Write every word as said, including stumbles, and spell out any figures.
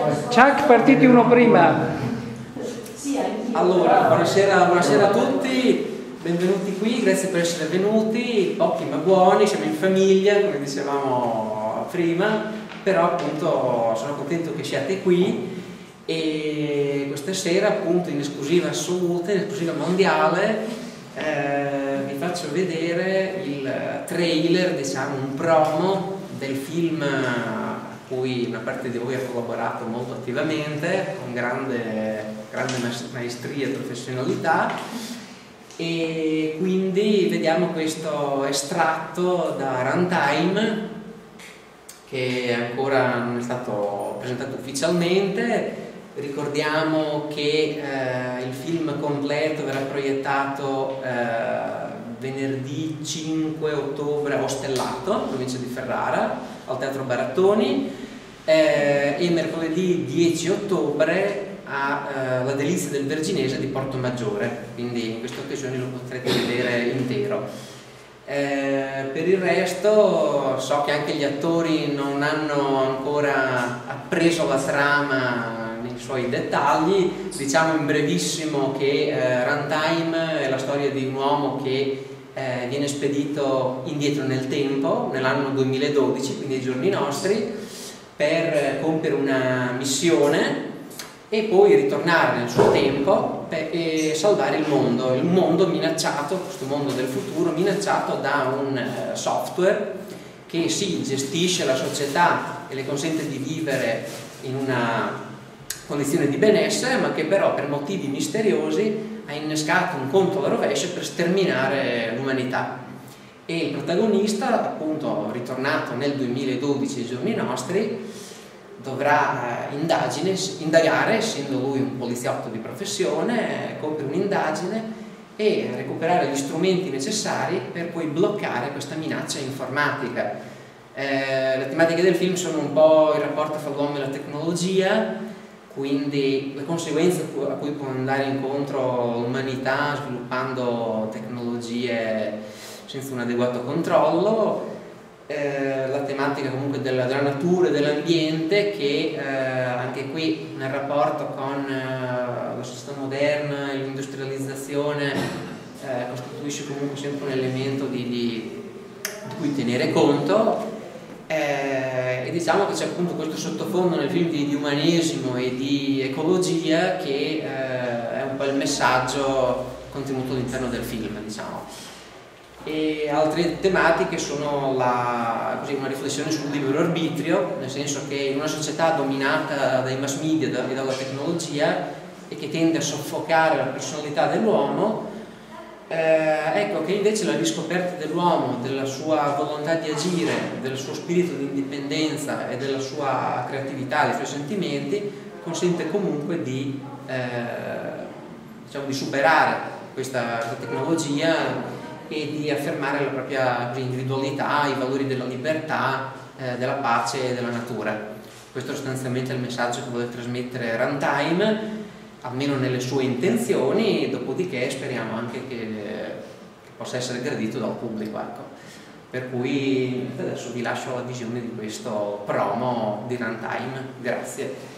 Chuck, partiti uno prima. Allora, buonasera, buonasera a tutti, benvenuti qui, grazie per essere venuti, pochi ma buoni, siamo in famiglia, come dicevamo prima, però appunto sono contento che siate qui e questa sera appunto in esclusiva assoluta, in esclusiva mondiale, eh, vi faccio vedere il trailer, diciamo un promo del film a cui una parte di voi ha collaborato molto attivamente, con grande, grande maestria e professionalità, e quindi vediamo questo estratto da Runtime che ancora non è stato presentato ufficialmente. Ricordiamo che eh, il film completo verrà proiettato eh, venerdì cinque ottobre a Ostellato, provincia di Ferrara, al Teatro Barattoni, eh, e mercoledì dieci ottobre alla eh, Delizia del Verginese di Porto Maggiore, quindi in questa occasione lo potrete vedere intero. Eh, per il resto so che anche gli attori non hanno ancora appreso la trama nei suoi dettagli. Diciamo in brevissimo che eh, Runtime è la storia di un uomo che eh, viene spedito indietro nel tempo, nell'anno duemiladodici, quindi ai giorni nostri, per eh, compiere una missione e poi ritornare nel suo tempo per, e salvare il mondo, il mondo minacciato, questo mondo del futuro minacciato da un eh, software che sì, gestisce la società e le consente di vivere in una condizione di benessere, ma che però per motivi misteriosi ha innescato un conto alla rovescia per sterminare l'umanità. E il protagonista, appunto ritornato nel duemiladodici ai giorni nostri, dovrà eh, indagine, indagare, essendo lui un poliziotto di professione, compiere un'indagine e recuperare gli strumenti necessari per poi bloccare questa minaccia informatica. Eh, le tematiche del film sono un po' il rapporto fra l'uomo e la tecnologia, quindi le conseguenze a cui può andare incontro l'umanità sviluppando tecnologie senza un adeguato controllo. Eh, la tematica comunque della, della natura e dell'ambiente che eh, anche qui nel rapporto con eh, la società moderna e l'industrializzazione eh, costituisce comunque sempre un elemento di, di, di cui tenere conto, eh, e diciamo che c'è appunto questo sottofondo nel film di, di umanesimo e di ecologia che eh, è un po' il messaggio contenuto all'interno del film, diciamo. E altre tematiche sono la, così, una riflessione sul libero arbitrio, nel senso che in una società dominata dai mass media e dalla tecnologia e che tende a soffocare la personalità dell'uomo, eh, ecco che invece la riscoperta dell'uomo, della sua volontà di agire, del suo spirito di indipendenza e della sua creatività, dei suoi sentimenti, consente comunque di, eh, diciamo, di superare questa, questa tecnologia e di affermare la propria individualità, i valori della libertà, eh, della pace e della natura. Questo è sostanzialmente il messaggio che vuole trasmettere Runtime, almeno nelle sue intenzioni, dopodiché speriamo anche che, che possa essere gradito dal pubblico. Ecco. Per cui adesso vi lascio la visione di questo promo di Runtime. Grazie.